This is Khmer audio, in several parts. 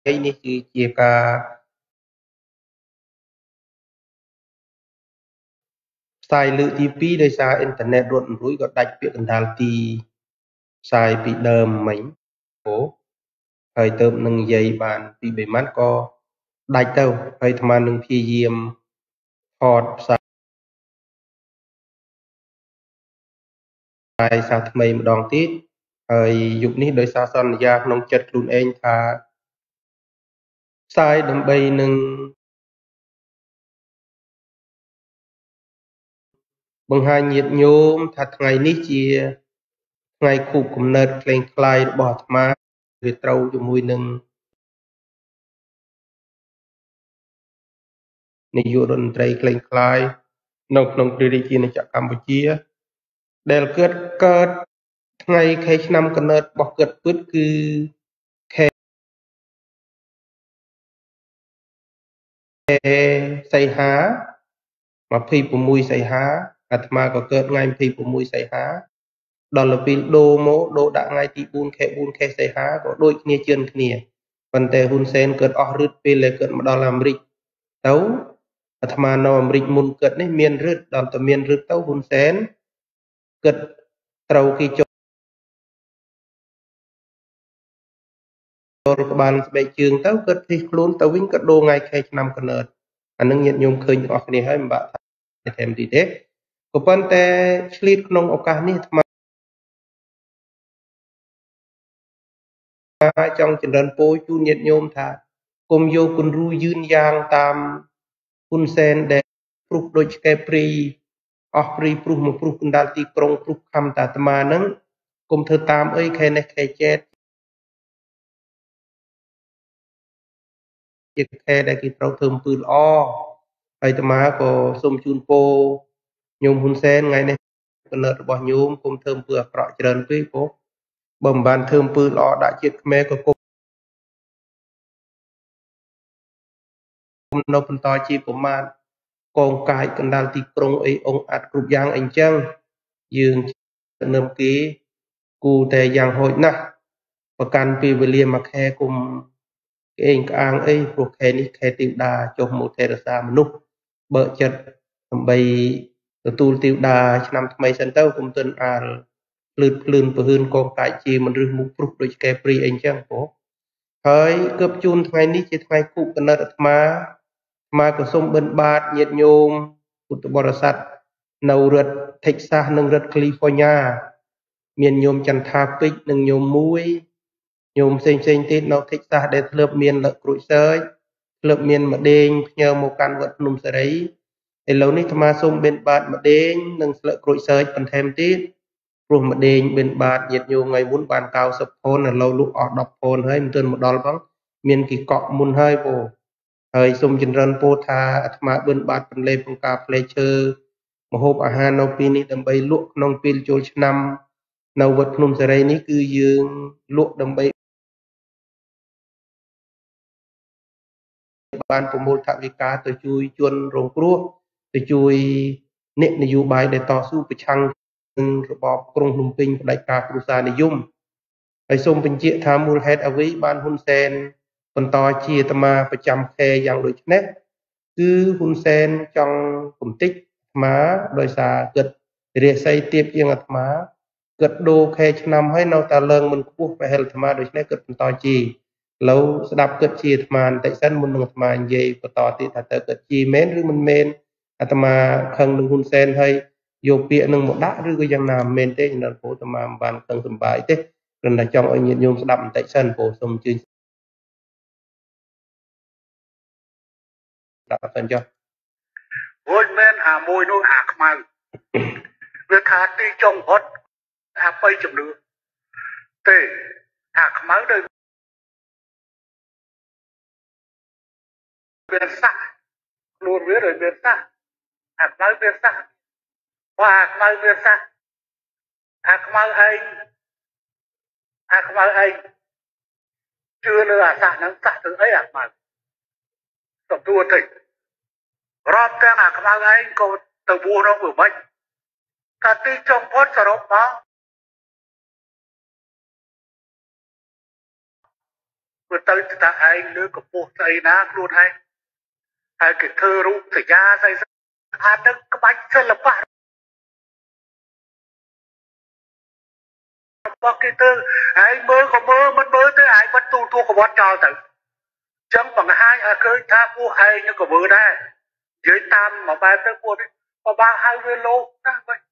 ấy ní chia cả sai lựa tí pi đời xa internet ruột rủi có đạch việc đàn tì sai bị đờm mảnh phố thời tơm nâng dây bàn bị bề mắt có đạch đâu thời thầm nâng phi diêm họt sai sao thầm một đòn tít thời dục ní đời xa son gia nông chật luôn anh thà sai đầm bay nâng bằng hai nhiệt nhôm thật ngày ní chia ngày cụ cùng nợt lên khai bỏ thầm về trâu cho mùi nâng nị dụ đồn trây lên khai nông nông đi đi chi này chắc Campuchia đều cất ngày khai năm cân nợt bỏ cất bứt cứ khe say há mà phi của mùi say há mà có cất ngày phi của mùi say há đó là vì đô mô đô đã ngay tí bun khe say há có đôi kia chân kia vấn đề hun sen cất ở rứt về lại cất mà đó làm rịch tấu mà nó rịch mun cất này miên rứt đó là miên rứt tấu hun sen cất trâu khi rồi các bạn bị trường tấu cất thì luôn tấu vĩnh cất đô ngay khai năm cân nợt anh nâng nhận nhung khơi những cái này hay mà bạn thêm gì thế có vấn đề sleep nông ở cả này mà trong trận đơn phôi chu nhiệt nhôm thà cùng vô cùng ru dương giang tam kun sen để proof đôi cái pri off pri proof một proof kun đal ti krong proof khăm ta mà nâng cùng thơ tam ấy khai này khai chết chiếc khai đây cái trâu thơm pư o hay mà có sôm chun po nhôm hun sen ngày này con nợ bỏ nhôm cùng thơm pư rõ trơn với phố bầm bàn thơm pư lo đã chiếc mẹ có cùng nó phân to chi của man con cái cần đal ti krong ấy ông ạt cục giang anh chăng dương nôm ký cụ thể giang hội nè và can pi về liền mà khe cùng cái anh ang ấy thuộc khe ní khe tiêu đà cho một khe ra mà nút bợ chật bay tu tiêu đà năm mấy sân tàu cùng tên lượt lượn và hơn con tại chi mình rừng mục rục đôi cái pri anh chăng phố hơi cấp chun ngày ní chỉ ngày cụ cần nợ mà có sông bên bát nhiệt nhôm của tụ bò sát nâu rượt Texas nâng rượt California miền nhôm chăn tháp pích nâng nhôm muối nhôm xinh tít nó thích ra để lợp miền lợp cối sới lợp miền mà đen nhờ một căn vật nôm sợi đấy thì lâu nay tham xung bên bạn mà đen nâng lợp cối sới còn thêm tít rồi mà đen bên bạn nhiệt nhôm ngày muốn bàn cao sập phôn là lâu lúc ở đọc phôn hơi mình một đòn bóng miền kỳ cọ mun hơi bồ hơi xung chân rân po tha mà bên bạn bên lê phong cà phê chơi mà hộp à ha nô pin đi đầm bay luộc nông pin chôn năm nâu vật nôm sợi đấy ní cứ dương luộc đầm bay banប្រមូលថវិកាទៅជួយជនរងគ្រោះទៅជួយអ្នកនយោបាយដែលតស៊ូប្រឆាំងនឹងរបបក្រុងភ្នំពេញផ្ដាច់ការគ្រួសារនិយមហើយសូមបញ្ជាក់ថាមូលហេតុអ្វីបានហ៊ុនសែនបន្តជាអាត្មាប្រចាំខែយ៉ាងដូចនេះគឺហ៊ុនសែនចង់កំទេចអាត្មាដោយសារគិតរាសីទៀបជាងអាត្មាគិតដូរខែឆ្នាំហើយនៅតែឡើងមិនខ្ពស់ប្រហែលអាត្មាដូច្នេះគិតបន្តជាឡូវស្ដាប់គិតជាអាត្មាបន្តិចសិនមុននឹងអាត្មានិយាយបន្តទៀតថាតើគិតជាមែនឬមិនមែនអាត្មាខឹងនឹងហ៊ុនសែនហើយយកពាក្យនឹងមកដាក់ឬក៏យ៉ាងណាមិនមែនទេចំណុចព្រោះអាត្មាមិនបានខឹងសម្បាយទេគ្រាន់តែចង់ឲ្យញាតិញោមស្ដាប់បន្តិចសិនព្រោះសូមអញ្ជើញស្ដាប់សិនចុះអូនមែនអាមួយនោះអាខ្មៅវាថាទីចុងផុតអាបីជំនឿទេអាខ្មៅដោយវាស័កខ្លួនវាដោយវាស័កអាខ្មៅវាស័កអាខ្មៅវាស័កអាខ្មៅឯងជឿលើអាស័កហ្នឹងស័កទៅអីអាខ្មៅទទួលតិចរាប់ទាំងអាខ្មៅឯងក៏ទៅបួសនោះវាមិនថាទីចុងផុតសរុបមក vừa tới thì ta ai lứa của bố thầy ná luôn hay hay cái thơ rút thầy gia dây nó cái bánh rất là bạn bác cái thơ ai mơ có mơ mất mơ tới ai bắt tu thua của bác trò tử chẳng bằng hai khơi tha của ai như của bữa đây dưới tam mà ba tới của đi mà ba hai về lô ta vậy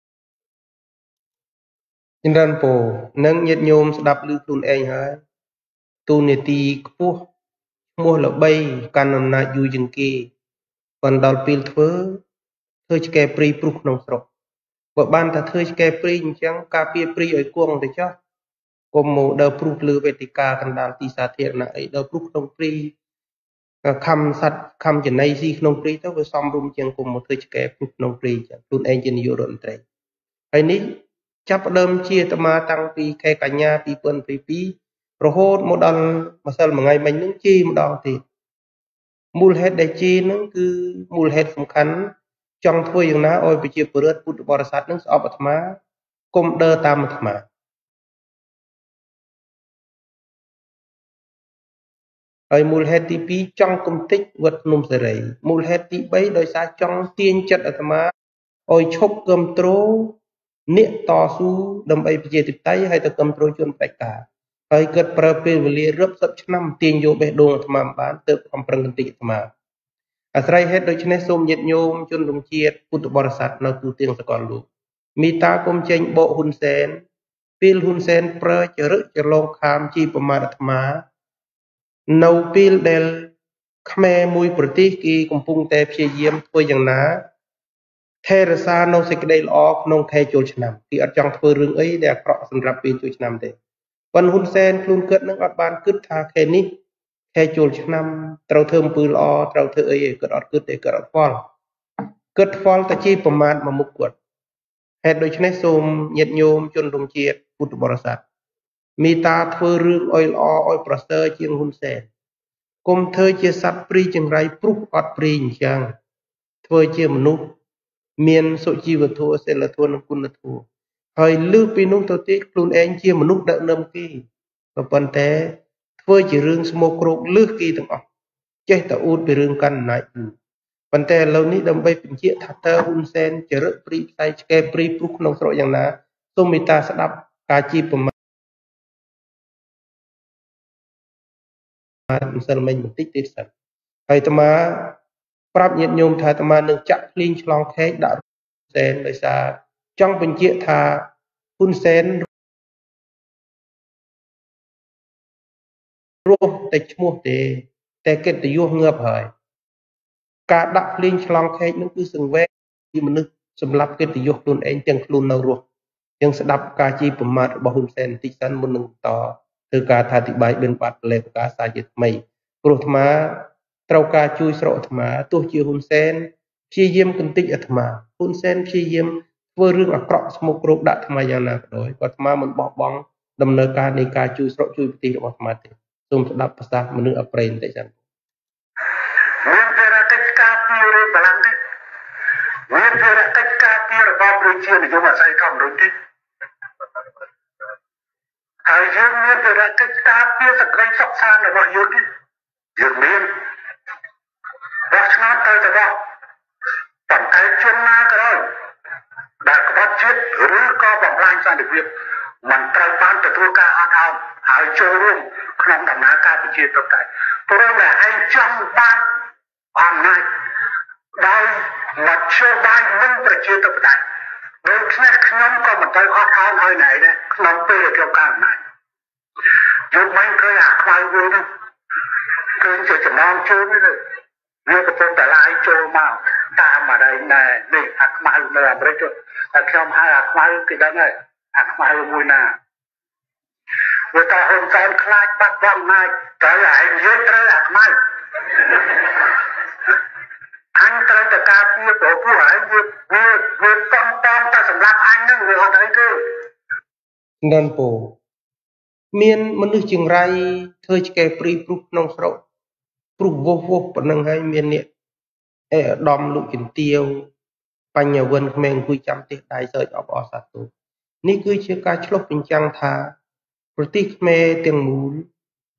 Nhân dân phổ nâng nhiệt nhôm đập lưu tuôn anh hả tu nề tì cua mua là bay can nằm na du dừng kì còn đào pil thớ thơ chke pri pruk nông srok vợ ban ta thơ chke pri chẳng ca pia pri ở cuồng để cho cùng một đào pruk lư về tika can đào tì sa thiệt na ấy đào pruk nông pri khăm sắt khăm chân này gì nông pri tao với xóm rum chẳng cùng một thơ chke pruk nông pri chẳng tuôn anh chân yêu đồn trai ấy ní chấp đơm chia tama tăng pi khe cả nhà pi pơn pi rồi hốt một đòn mà sao mà ngày mình nướng chi một đòn thì mùl hết đại chi nó cứ mùl hết sầm khánh trong thôiอย่างណាឲ្យប្រជាពលរដ្ឋពុទ្ធបរិស័ទនឹងស្អប់អាត្មាគុំដើរតាមអាត្មាហើយមូលហេតុទី2ចង់គំតិចវត្តភ្នំសេរីមូលហេតុទី3ដោយសារចង់ទាញចិត្តអាត្មាឲ្យឈប់គ្រប់គ្រងអ្នកតស៊ូដើម្បីប្រជាធិបតេយ្យហើយទៅគ្រប់គ្រងជនផ្ដាច់ការហើយគិតប្រើពេលវេលារាប់សិបឆ្នាំទាញយកបេះដូងអាត្មាបានទើបកំប្រឹងបន្តិចអាត្មាអាស្រ័យហេតុដូច្នេះសូមញាតិញោមជនរួមជាតិពុទ្ធបរិស័ទនៅទូទាំងសកលលោកមេត្តាគុំចេញបកហ៊ុនសែនពេលហ៊ុនសែនប្រើចរិតចរងខាមជីប្រមាថអាត្មានៅពេលដែលខ្មែរមួយប្រទេសគេកំពុងតែព្យាយាមធ្វើយ៉ាងណាថែរក្សានៅសេចក្តីល្អក្នុងខែចូលឆ្នាំគេអត់ចង់ធ្វើរឿងអីដែលអាក្រក់សម្រាប់ពេលចូលឆ្នាំទេប៉ុន្តែហ៊ុនសែនខ្លួនគិតនឹងអត់បានគិតថាខែនេះខែចូលឆ្នាំត្រូវធ្វើអំពើល្អត្រូវធ្វើអីគាត់អត់គិតទេគាត់អត់ខ្វល់គិតខ្វល់តែជាប្រមាថមកមុខគាត់ហេតុដូច្នេះសូមញាតិញោមជនរួមជាតិពុទ្ធបរិស័ទមេត្តាធ្វើរឿងឲ្យល្អឲ្យប្រសើរជាងហ៊ុនសែនគុំធ្វើជាសត្វព្រីចង្រៃព្រុសអត់ព្រីអញ្ចឹងធ្វើជាមនុស្សមានសុជីវធម៌សិលធម៌និងគុណធម៌ហើយលើពីនោះទៅទៀតខ្លួនឯងជាមនុស្សដឹកនាំគេក៏ប៉ុន្តែធ្វើជារឿងស្មោកគ្រោកលើសគេទាំងអស់ចេះតែអួតពីរឿងកាន់អំណាចប៉ុន្តែឥឡូវនេះដើម្បីបញ្ជាក់ថាតើហ៊ុនសែនចរិតព្រីផ្សៃឆ្កែព្រីព្រុសក្នុងស្រុកយ៉ាងណាសូមមេត្តាស្ដាប់ការជាប្រមាថម្សិលមិញបន្តិចទៀតសិនហើយអាត្មាប្រាប់ញាតិញោមថាអាត្មានឹងចាក់ភ្លេងឆ្លងខែកដាក់ហ៊ុនសែនដោយសារចង់បញ្ជាក់ថាហ៊ុនសែនរស់តែឈ្មោះទេតែកិត្តិយសងើបហើយការដាក់ភ្លេងឆ្លងខែកនឹងគឺសង្វេគពីមនុស្សសម្រាប់កិត្តិយសខ្លួនឯងទាំងខ្លួននៅរស់យើងស្ដាប់ការជាប្រមាថរបស់ហ៊ុនសែនបន្តិចសិនមុននឹងបន្តធ្វើការអធិប្បាយបិណ្ឌបាត់លេខការសារជាថ្មីព្រោះអាត្មាត្រូវការជួយស្រុកអាត្មាទោះជាហ៊ុនសែនព្យាយាមកន្តិចអាត្មាហ៊ុនសែនព្យាយាមធ្វើរឿងអាក្រក់ស្មុគគ្រោកដាក់អាត្មាយ៉ាងណាក៏ដោយក៏អាត្មាមិនបោះបង់ដំណើរការនៃការជួយស្រុកជួយប្រទេសរបស់អាត្មាទេសូមស្ដាប់ប្រសាសន៍មនុស្សអប្រេបន្តិចសិនមានភារកិច្ចការពីរបបនេះមានភារកិច្ចការពីរបបប្រជានិយមអាស្រ័យធម្មរុញទីហើយយើងមានភារកិច្ចការពីសក្តិសុខសាន្តរបស់យើងនេះយើងមានបោះឆ្នោតទៅទៅបោះប៉ុន្តែជនណាក៏ដោយដែលក្បត់ជាតិឬក៏បំផ្លាញសន្តិភាពมันត្រូវបានទទួលការអត់ឱនហើយចូលរួមក្នុងដំណើរការប្រជាធិបតេយ្យព្រោះតែឯងចង់បានអំណាចដោយមធ្យោបាយមិនប្រជាធិបតេយ្យដូច្នេះខ្ញុំក៏មិនទៅអត់ឱនឲ្យណែដែរក្នុងពេលយកការអំណាចយកមិនឃើញអាខ្មៅវិញនោះឃើញជាចំណងជើងនេះវាកំពុងតែឡាយចូលមកតាមអីណែនេះអាខ្មៅនៅអាមេរិកតែខ្ញុំហៅអាខ្មៅគេដឹងហើយអាខ្មៅមួយណាវាថាហ៊ុនសែនខ្លាចបាត់បង់អំណាចត្រូវឯងយើងត្រូវអាខ្មៅអញត្រូវតែការពារព្រោះពួកឯងវាតំតែសម្រាប់អញនឹងវាអត់អីទេនឹងពូមានមនុស្សចង្រៃធ្វើឆ្កែព្រីព្រុសក្នុងស្រុកព្រុសវោះប៉ុណ្ណឹងហើយមានអ្នកអេឧត្តមលោកជំទាវបញ្ញវិនក្មេងអង្គុយចាំផ្ទះដៃសើចអបអរសាទរនេះគឺជាការឆ្លុះបញ្ចាំងថាប្រទេសខ្មែរទាំងមូល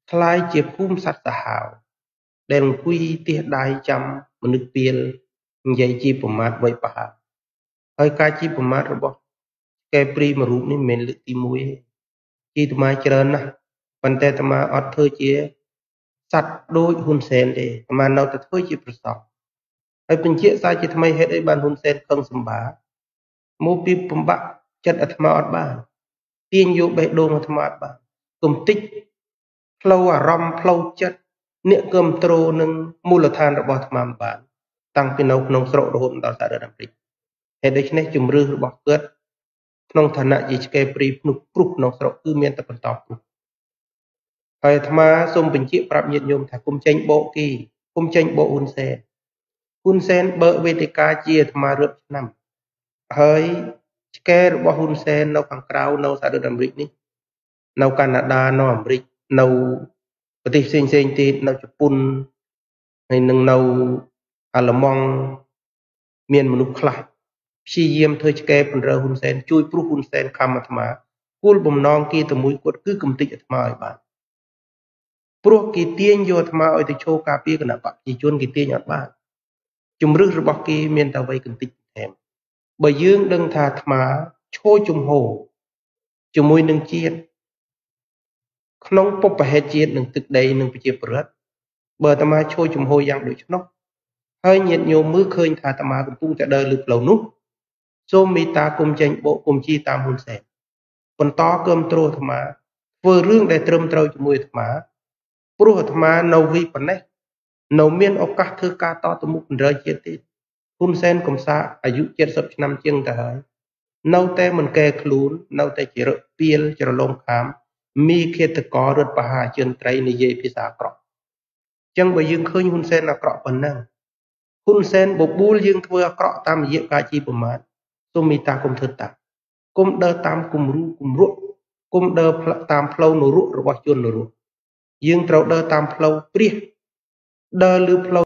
คล้ายเจียพุ่มสัตว์สหาวเดลคุยเตี้ยได้จำมนุษย์เปียลใหญ่จีประมาทไว้ป่าเฮ้ยกายจีประมาทระบบแกปรีมารูปนี่เมนลึกตีมวยจีตมาเจริญนะปันแต่ตมาอดเธอเจียสัตว์โดยหุ่นเซนเดตมาเราแต่เธอจีประสอบไอ้เป็นเชี่ยสายจีทำไมเหตุไอ้บ้านหุ่นเซนเครื่องสมบัติโมปีปมบะจัดอัตมาอดบ้านเตียนโยใบโดงอัตมาอดบ้านกลมติ๊กเพลาอารมณ์เพลาจัดเนี่ยเกิมโตรนึงมูลฐานระบอบธรรมบาลตั้งเป็นเอาขนมสระโดนต่อสารดำริเหตุใดชนะจุมรือระบอบเกิดขนมฐานะจีสเกปรีพนุปรุขนมสระคือเมียนตะปันตอบไอ้ธรรมะสมเป็นเชี่ยปรับเย็นโยมถ้ากุมเจงโบกีกุมเจงโบอุนเซนเบอร์เวติกาเจียธรรมะเรือบนำเฮ้ยสเกลระบอบอุนเซนเราฝั่งกราวเราสารดำรินี้เราแคนาดาเราอเมริกเราประเทศเซนตีเราญี่ปุ่นในหนึ่งเราอัลลมองเมียนมนุษย์คลาชีเยี่ยมเธอจะแก้ปัญหาหุ่นเซนช่วยปลุกหุ่นเซนคำอัตมากูลบ่มน้องกีตมุยกดคือกำติอัตมาไอ้บ้านปลุกกีเตียนโยอัตมาไอ้ที่โชว์กาปีกันนะปะจีจวนกีเตียนอัตบ้านจุมรึกระบอกกีเมียนตะไว้กันติดแถมใบยืงดังทาอัตมาโชว์จุมโหจุมวยหนึ่งเจียนขนมปบประเหตุเจียนหนึ่งตึกใดหนึ่งไปเจียบเปลือกเบอร์ตมาโชว์จุมโหยังโดยชนกให้เงียบโยมมือเคยทาตมากุปุงจะเดินหรือเปล่านุ๊กโซมีตากุมเจงโบกุมจีตามหุ่นเสกคนต่อเกิมโตรธรรมาเฟื่อเรื่องได้เติมเตาจมวยธรรมาปรุธรรมาเนาวิปนัยเนาเมียนโอกาสเธอกาต่อตมุกเรยเจติหุ่นเซนกุมซาอายุ70 นำเจียงแต่หายเนาแต่มันแก่คลูนเนาแต่จิรเปียลจิรลงขามมีเขตกอรถปหาเจียนไตรในเยพิสากรอกจังไปยืงเคยหุ่นเซนอักรอกปนนั่งหุ่นเซนบบูลยืงเถื่อกรอกตามเยกาจีประมาณสมีตากุมเถิดตากุมเดอตามกุมรูกุมรุกุมเดอตามเพลานรุระบจนนรุยืงเตาเดอตามเพลาเปรี้ยเดอหรือเพลา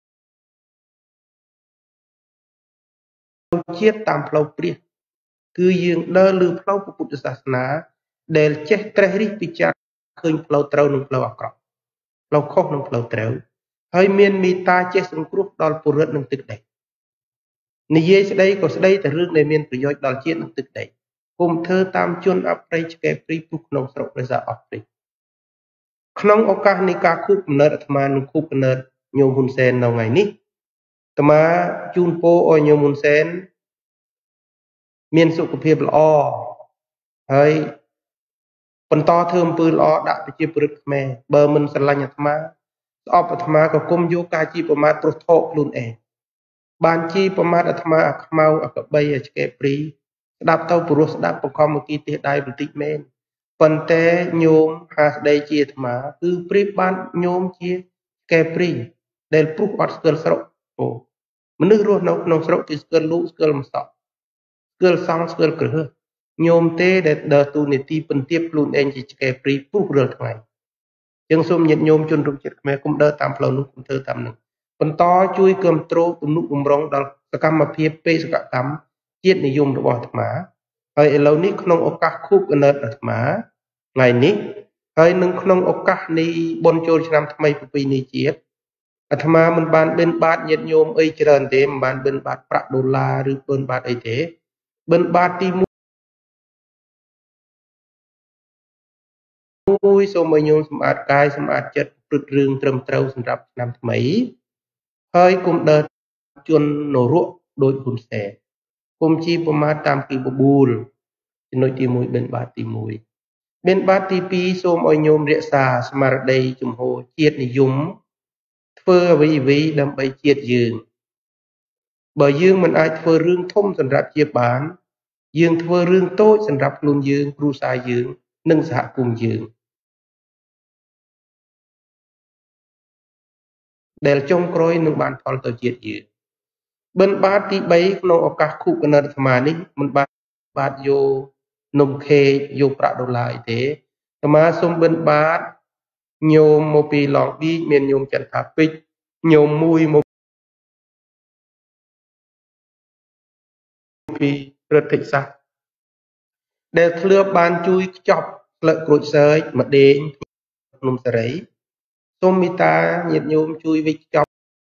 เชียตามเพลาเปรี้ยคือยืงเดอหรือเพลาพุทธศาสนาเดลเจตรริปิจาเคยเพลาเตาหนึ่งเพลาอักรอกเพลาโคกหนึ่งเพลาเตาให้เมียนมีตาเจสังครุดดอลปุรหนึ่งตึกใดนิเยสได้ก็สได้แต่เรื่องในเมียนประโยชน์ดอลเชียหนึ่งตึกใดกุมเธอตามจนอัปไรสเกปรีปุกนองสระประสาอัปไรขนมโอกาสในการคูบเนิร์ดธรรมานุคูบเนิร์ดโยมหุ่นเซนเอาไงนี่ธรรมาจูนโปอโยมหุ่นเซนเมียนสุขภาพละอเฮ้ยปนต่อเทอมปืนละอดักไปจีบรึกแม่เบอร์มันสลัญธรรมาสอบธรรมาก็กุมโยกาจีประมาตรโทกลุนเองบานจีประมาตรธรรมาอักเมาอักใบอักเกปรีดับเต้าปุรุษดับประคอมเมื่อกี้เตะได้ปฏิเมนปันแต่โยมหาได้เจียธรรมาคือปริบานโยมเจียแกปรีเดลปลุกอัดสเกลสระโอ้มนุษย์รู้นกนกสระที่สเกลลูสเกลมสอบสเกลซังสเกลกระเฮือโยมเตะเดดตูนิตีเป็นเทียบปลุนเองจีแกปรีปลุกเรือทั้งไงยังสมยันโยมจนรุ่งเจ็ดแม่กุมเดอตามเพลานุกุมเธอตามหนึ่งปันต่อช่วยเกิมโตรตุนุกุมร้องดอลสกรรมเพียบเปสกกรรมเจียดนิยมระบอบธรรมาไอ้เหล่านี้ขนมโอกาสคูบเนิร์ดธรรมาไงนี้ไอ้หนึ่งขนมโอกาสในบนโจรชนำทำไมปีนี้เจียดอาตมามันบานเป็นบาทเย็นโยมเจริญเต็มบานเป็นบาทประดอลลาร์หรือเป็นบาทเตเป็นบาทที่มุ้ยสมัยโยมสมาร์ทกายสมาร์ทจัดปลุกเรื่องเติมเต้าสำหรับนำทำไมเฮ้ยกุมเดินจนโนรุโดยกุมแสกุมชีประมาณตามปีบูลจนตีมุ้ยเป็นบาทตีมุ้ยเป็นบาทตีปีสมัยโยมเรียสาสมาร์ทใดจุมโหเจียดนิยมเฟื่อวิดำไปเจียดยืงบ่ยืงมันอาจเฟื่อเรื่องทุ่มสำหรับเจียบานยืงเฟื่อเรื่องโต้สำหรับลุนยืงครูสายยืงนึ่งสหกุมยืงเดลจงกรอยนึ่งบานพอลตัวเจียดยืงเบิ้นบาทที่ใบนโอกาสคู่กันในธรรมานี้มันบาทโยนมเคโยประดอลลาร์เตธรรมาสมเบิ้นบาทโยมโมปีหลอกดีเมียนโยมจันทาปิกโยมมุยโมปีประเทศสักเดลเคลือบบานจุยจอบเกลือกรุดเซยมาเดง nôm sợi rấy xôm mi ta nhiệt nhôm chui vịt chọc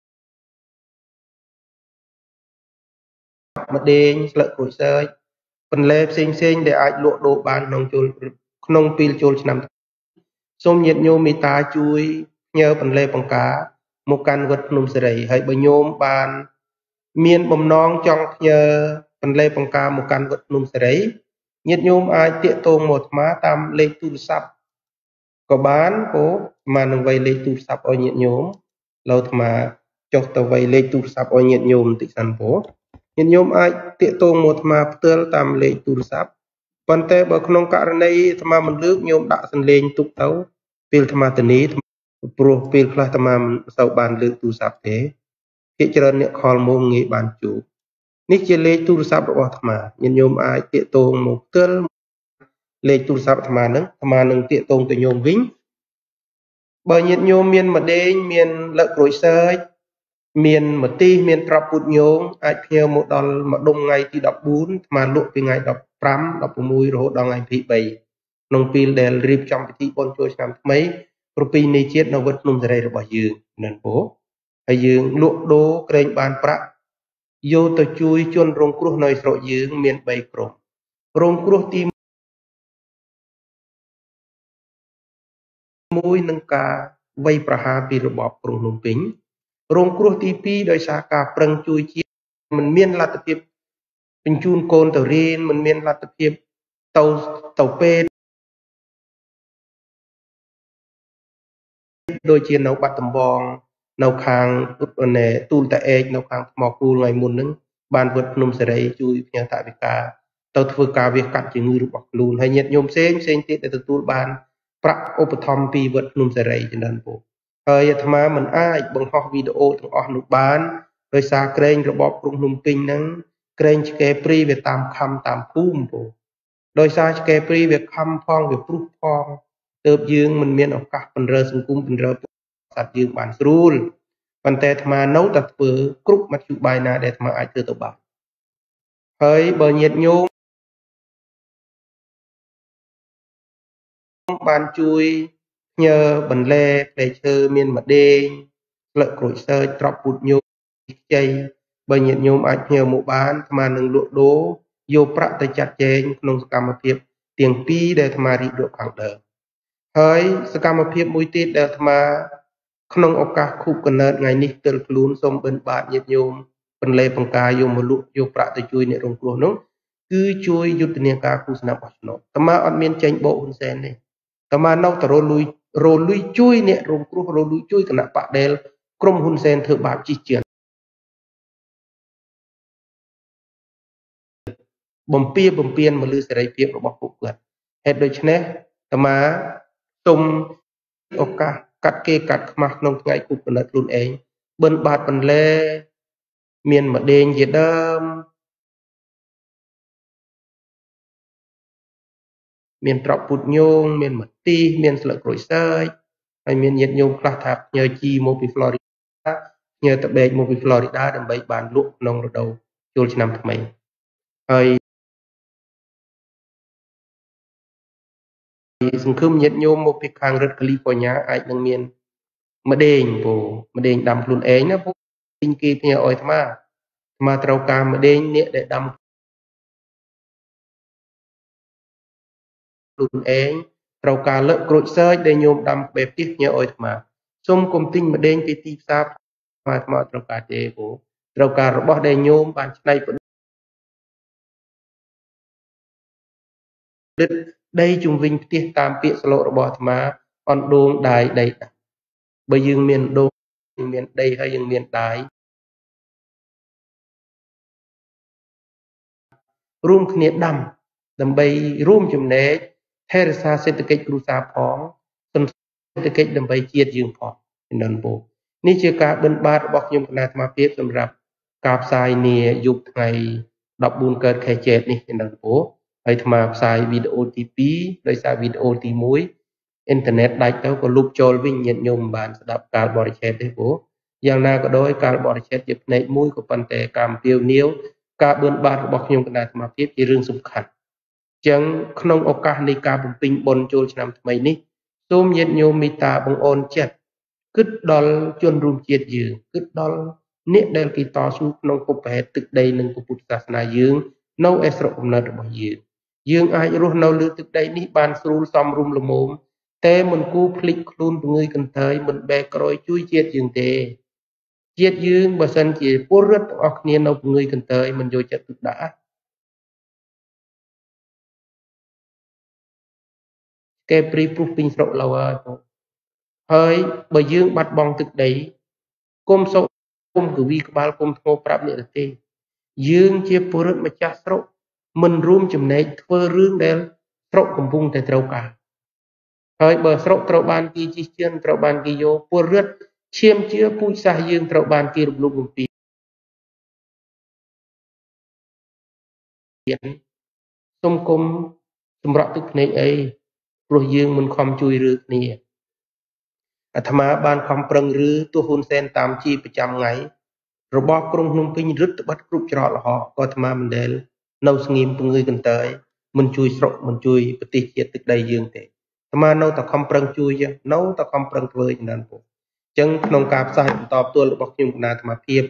mà đen lợn cối sơi phần lê xinh để ai lụa đồ bàn nông chul nông pil chul năm xôm nhiệt nhôm mi ta chui nhờ phần lê bằng cá một căn vật nôm sợi rấy hay bờ nhôm bàn miền bầm nong trong nhờ phần lê bằng cá một căn vật nôm sợi rấy nhiệt nhôm ai tiện tô một má tam lê tu sập có bán phố mà nông vay lê tu sập ở nhiệt nhôm lâu mà cho tàu vay lê tu sập ở nhiệt nhôm tị sản phố nhiệt nhôm ai tiện tô một mà tơ tam lê tu sập còn thế bậc nông cả này mà mình lướt nhôm đã sân lên tục tấu pil tham tần ní pro pil khai tham sau bàn lướt tu sập thế hiện trên nệ call mông nghị bàn chủ nít chia lê tu sập ở tham nhiệt nhôm ai tiện tô một tơ lê tu sập tham nâng tiện tô từ nhôm vĩnh bởi nhiệt nhôm miền mà đen miền lợn cối sơi miền mà ti miền trap bụt nhôm ai theo một đòn mà đông ngày thì đọc bún mà lụa từ ngày đọc pram đọc mùi rồi đòn ngày thị bảy nông pin đèn rịp trong thị bon trôi năm mấy propi này chết nó vẫn nông dày rồi bỏ dường nên phố hay dường lụa đố kênh bàn prạ vô tới chui chôn rong cua nơi sợi dường miền bảy crom rong cua tim mùi nâng ca vây praha pi rồi bỏ rong nông pính rong cua tí piដោយសារការប្រឹងជួយជាមិនមានលទ្ធភាពបញ្ជូនកូនទៅរៀនមិនមានលទ្ធភាពទៅពេទ្យដូចជានៅបាត់ដំបងនៅខាងទូលតាអេកនៅខាងថ្មគូលថ្ងៃមុនហ្នឹងបានវត្តភ្នំសេរីជួយផ្ញើថវិកាទៅធ្វើការវាកាត់ជំងឺរបស់ខ្លួនហើយញាតិញោមផ្សេងទៀតដែលទទួលបានប្រាក់ឧបត្ថម្ភពីវត្តភ្នំសេរីចំណិនពូហើយអាត្មាមិនអាចបង្ហោះវីដេអូទាំងអស់នោះបានដោយសារក្រែងរបបក្រុងភ្នំពេញហ្នឹងក្រែងឆ្កែព្រីវាតាមខំតាមភូមិពូដោយសារឆ្កែព្រីវាខំផងវាព្រុសផងទើបយើងមិនមានឱកាសពន្រើសង្គមពន្រើសសត្វយើងបានស្រួលប៉ុន្តែអាត្មានៅតែធ្វើគ្រប់មធ្យោបាយណាដែលអាត្មាអាចធ្វើទៅបានហើយបើញាតិញោមបានជួយញើបន្លែផ្លែឈើមានម្ដេងស្លឹកក្រូចសើចត្រប់ពូតញោមខ្ចីបើញាតិញោមអាចញើមកបានអាត្មានឹងលក់ដូរយកប្រាក់ទៅចាត់ចែងក្នុងសកម្មភាពទាំងពីរដែលអាត្មារៀបរាប់ខាងដើមហើយសកម្មភាពមួយទៀតដែលអាត្មាក្នុងឱកាសខូបកណើតថ្ងៃនេះទិលខ្លួនសូមបិណ្ឌបាតញាតិញោមបន្លែបង្ការយកមកលក់យកប្រាក់ទៅជួយអ្នករងគ្រោះនោះគឺជួយយុទ្ធនាការគូសនាបោះឆ្នោតអាត្មាអត់មានចេញបោកហ៊ុនសែនទេអាត្មានៅតែរលួយជួយអ្នករងគ្រោះរលួយជួយគណៈបកដែលក្រុមហ៊ុនសែនធ្វើបាបជិះជាន់បំពេញមកលើសេរីភាពរបស់ពួកគាត់ហេតុដូច្នេះអាត្មាសូមឱកាសកាត់គេកាត់ខ្មាស់ក្នុងថ្ងៃគូបកណិតខ្លួនឯងបិណ្ឌបាតបន្លែមានម្ដេងជាដើមមានត្រប់ពុតញោងមានម្ទេសមានស្លឹកក្រូចសើចហើយមានញាតិញោមខ្លះថាផ្ញើជីមកពី Florida ផ្ញើតបេកមកពី Florida ដើម្បីបានលក់ក្នុងរដូវចូលឆ្នាំថ្មីហើយសង្ឃឹមញាតិញោមមកពីខាងរដ្ឋ California អាចនឹងមានម្ដេងម្ដេងដាំខ្លួនឯងណាពូទិញគេផ្ញើឲ្យអាត្មាត្រូវការម្ដេងនេះដែលដាំខ្លួនឯងត្រូវការលើកក្រូចសើចដែលញោមដាំបែបផ្ទះផ្ញើឲ្យអាត្មាសូមកុំទិញម្ដេងពីទីផ្សារអាត្មាត្រូវការទេពូត្រូវការរបស់ដែលញោមបានច្នៃប្រឌិតដីជំវិញផ្ទះតាមពាក្យស្លោករបស់អាត្មាអនដូងដាយដីបើយើងមានដូងយើងមានដីហើយយើងមានដាយរួមគ្នាដាំដើម្បីរួមចំណែកថែរក្សាសេដ្ឋកិច្ចគ្រួសារផងសេដ្ឋកិច្ចដើម្បីជាតិយើងផងចំណិនពូនេះជាការបិណ្ឌបាតរបស់ខ្ញុំគណៈអាត្មាភាពសម្រាប់ការផ្សាយនាយប់ថ្ងៃ14កើតខែចេតនេះចំណិនពូហើយអាត្មាផ្សាយវីដេអូទី2ដោយសារវីដេអូទី1អ៊ីនធឺណិតដាច់ទៅក៏លុបចូលវិញញាតិញោមបានស្ដាប់ការបរិច្ឆេទទេពូយ៉ាងណាក៏ដោយការបរិច្ឆេទជាផ្នែកមួយក៏ប៉ុន្តែការអំពាវនាវការបឿនបាតរបស់ខ្ញុំគណៈអាត្មាភាពជារឿងសំខាន់អញ្ចឹងក្នុងឱកាសនៃការបំពេញបុណ្យចូលឆ្នាំថ្មីនេះសូមញាតិញោមមេត្តាបងអូនចិត្តគិតដល់ជនរួមជាតិយើងគិតដល់អ្នកដែលគេតស៊ូក្នុងពុទ្ធហេតុទឹកដីនិងពុទ្ធសាសនាយើងនៅឯស្រុកកំណើតរបស់យើងអាចរស់នៅលើទឹកដីនេះបានស្រួលសមរម្យល្មមតែមិនគួរភ្លេចខ្លួនពងើយកន្តើយមិនបែកក្រោយជួយជាតិយើងទេជាតិយើងបើសិនជាពលរដ្ឋទាំងអស់គ្នានៅពងើយកន្តើយមិនយកចិត្តទុកដាក់គេព្រីព្រុសពេញស្រុកឡើយហើយបើយើងបាត់បង់ទឹកដីគុំសុំកវីក្បាលគុំធ្ងោប្រាប់អ្នកទេយើងជាពលរដ្ឋម្ចាស់ស្រុកមិនរួមចំណែកធ្វើរឿងដែលស្រុកកំពុងតែត្រូវការហើយបើស្រុកត្រូវបានគេជិះជឿនត្រូវបានគេយកពលរដ្ឋឈាមជឿពូជសាសន៍យើងត្រូវបានគេរំលោភបំពានសុំគុំសម្រក់ទឹកភ្នែកអីព្រោះយើងមិនខំជួយឬគ្នាអាត្មាបានខំប្រឹងឬទោះហ៊ុនសែនតាមជីប្រចាំថ្ងៃរបស់ក្រុងភ្នំពេញរឹតបន្តឹងគ្រប់ច្រកល្ហកក៏អាត្មាមិនដែលនៅស្ងៀមពងើយកន្តើយមិនជួយស្រុកមិនជួយប្រទេសជាតិទឹកដីយើងទេអាត្មានៅតែខំប្រឹងជួយនៅតែខំប្រឹងធ្វើចំណានពុកអញ្ចឹងក្នុងការផ្សាយបន្តផ្ទាល់របស់ខ្ញុំគណៈអាត្មាភាព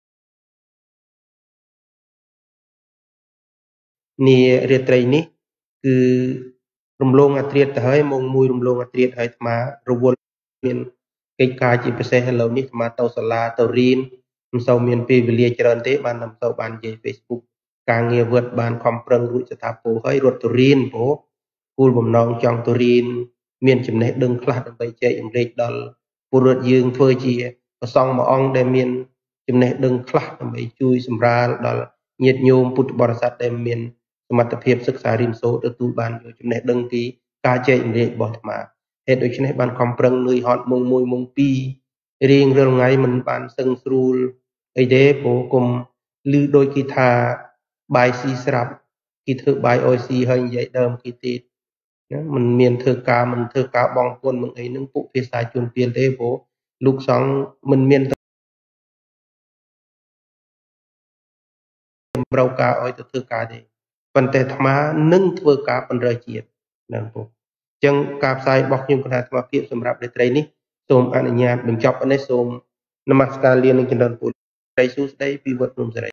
នារាត្រីនេះគឺរំលងអាត្រិតទៅហើយម៉ោង1រំលងអាត្រិតហើយអាត្មារវល់មានកិច្ចការជាពិសេសឥឡូវនេះអាត្មាទៅសាលាទៅរៀនមិនសូវមានពេលវេលាច្រើនទេបានតែទៅបាននិយាយ Facebook ការងារវត្តបានខំប្រឹងរួចស្ថាពរហើយរត់ទៅរៀនព្រោះគោលបំណងចង់ទៅរៀនមានចំណេះដឹងខ្លះដើម្បីចែកអំលែកដល់ពលរដ្ឋយើងធ្វើជាប្រសង់មួយអង្គដែលមានចំណេះដឹងខ្លះដើម្បីជួយសម្រាលដល់ញាតិញោមពុទ្ធបរិស័ទដែលមានសមត្ថភាពសិក្សារៀនសូត្រទទួលបានយកចំណេះដឹងពីការចែកអំលែករបស់អាត្មាហេតុដូច្នេះបានខំប្រឹងនឿយហត់ម៉ោង1ម៉ោង2រៀងរាល់ថ្ងៃមិនបានសឹងស្រួលអីទេព្រោះគុំឮដូចគេថាបាយស៊ីស្រាប់គេធ្វើបាយអុយស៊ីហើយនិយាយដើមគេទៀតមិនមានធ្វើការមិនធ្វើការបងពុនមិនអីនឹងពួកភាសាជួនពៀលទេព្រោះលោកសង្ឃមិនមានតម្រូវការឲ្យទៅធ្វើការទេប៉ុន្តែអាត្មានឹងធ្វើការបណ្រើជាតិហ្នឹងពុកអញ្ចឹងការផ្សាយរបស់ខ្ញុំគណៈអាត្មាភាពសម្រាប់រាត្រីនេះសូមអនុញ្ញាតបញ្ចប់នេះសូមនមស្ការលានឹងចំនួនពូស្រីសួស្តីពីវត្តភ្នំសេរី